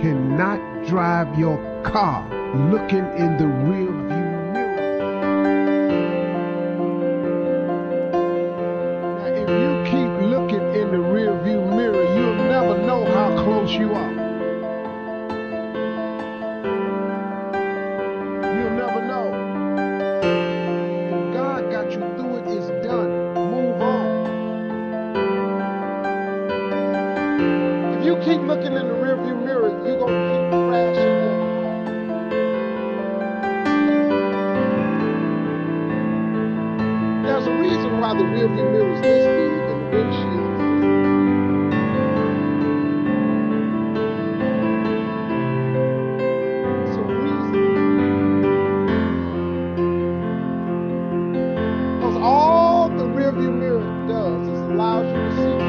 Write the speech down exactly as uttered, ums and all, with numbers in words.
cannot drive your car looking in the rear view mirror. Now, if you keep looking in the rear view mirror, you'll never know how close you are. You'll never know. If God got you through it, it's done. Move on. If you keep looking in the rear view mirror, you're going to keep crashing in. There's a reason why the rear view mirror is this big and the windshield is this big. It's a reason. Because all the rear view mirror does is allows you to see